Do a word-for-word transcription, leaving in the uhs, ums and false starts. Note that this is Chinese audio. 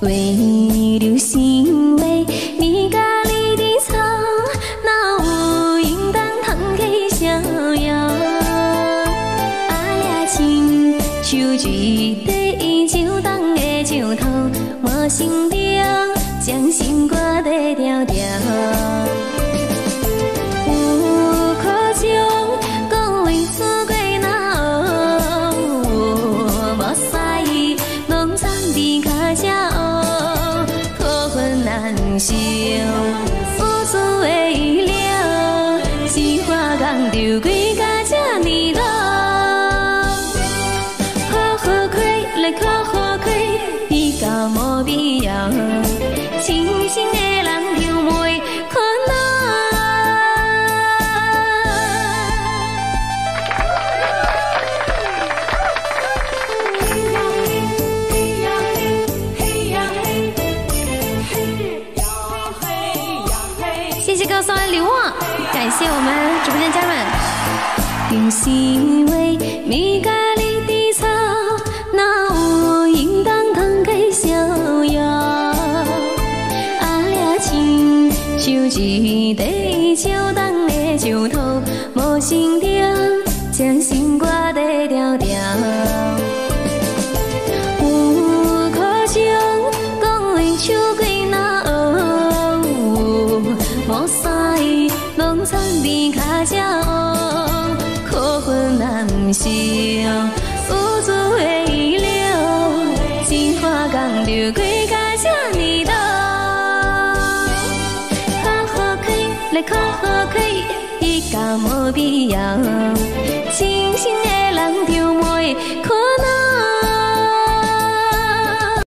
为留心为你甲你的草，哪有应当通去逍遥？啊呀亲，手举地就当的石头，我心中将心肝在条条。有苦衷，讲话富贵哪学？无使拢藏伫脚只学，可恨难承。有滋的了，一花工就几甲这呢老。好好开，来看好开，比较无必要。清醒的人就袂困恼。谢谢高松的礼物，感谢我们直播间家人们。用心为你甲你的草，哪有应当通去逍遥？啊俩亲，手一地就当的石头，无心中将心肝在条条。有苦衷，讲话手贵哪学？无使拢藏伫脚只学，可恨难承。有滋的了，一花工就几甲这呢老。好好开，来看好开，比较无必要。